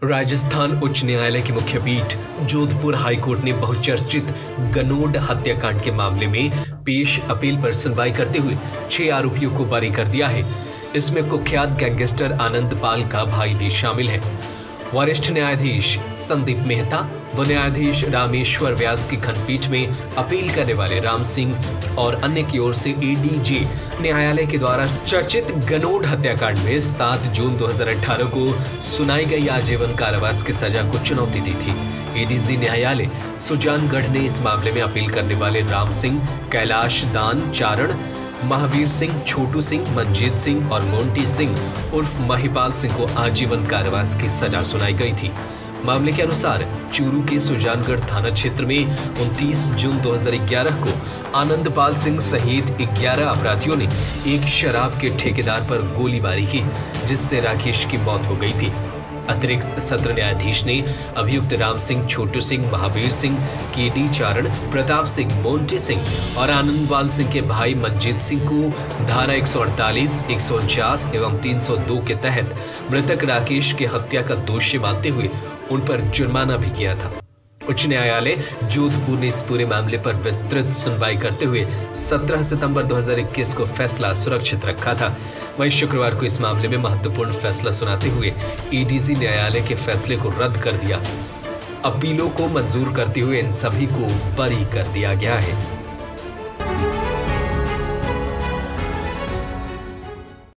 राजस्थान उच्च न्यायालय की मुख्य पीठ जोधपुर हाईकोर्ट ने बहुचर्चित गनोड हत्याकांड के मामले में पेश अपील पर सुनवाई करते हुए 6 आरोपियों को बरी कर दिया है। इसमें कुख्यात गैंगस्टर आनंद पाल का भाई भी शामिल है। वरिष्ठ न्यायाधीश संदीप मेहता व न्यायाधीश रामेश्वर व्यास की खंडपीठ में अपील करने वाले राम सिंह और अन्य की ओर से एडीजे न्यायालय के द्वारा चर्चित गनोड हत्याकांड में 7 जून 2018 को सुनाई गई आजीवन कारावास की सजा को चुनौती दी थी। एडीजे न्यायालय सुजानगढ़ ने इस मामले में अपील करने वाले राम सिंह, कैलाश दान चारण, महावीर सिंह, छोटू सिंह, मंजीत सिंह और मोंटी सिंह उर्फ महिपाल सिंह को आजीवन कारावास की सजा सुनाई गई थी। मामले के अनुसार चूरू के सुजानगढ़ थाना क्षेत्र में 29 जून 2011 को आनंदपाल सिंह सहित 11 अपराधियों ने एक शराब के ठेकेदार पर गोलीबारी की, जिससे राकेश की मौत हो गई थी। अतिरिक्त सत्र न्यायाधीश ने अभियुक्त राम सिंह, छोटू सिंह, महावीर सिंह, केडी चारण, प्रताप सिंह, मोंटी सिंह और आनंदपाल सिंह के भाई मंजीत सिंह को धारा 148, 149 एवं 302 के तहत मृतक राकेश की हत्या का दोषी मानते हुए उन पर जुर्माना भी किया था। उच्च न्यायालय जोधपुर ने इस पूरे मामले पर विस्तृत सुनवाई करते हुए 17 सितंबर 2021 को फैसला सुरक्षित रखा था। वहीं शुक्रवार को इस मामले में महत्वपूर्ण फैसला सुनाते हुए एडीजे न्यायालय के फैसले को रद्द कर दिया। अपीलों को मंजूर करते हुए इन सभी को बरी कर दिया गया है।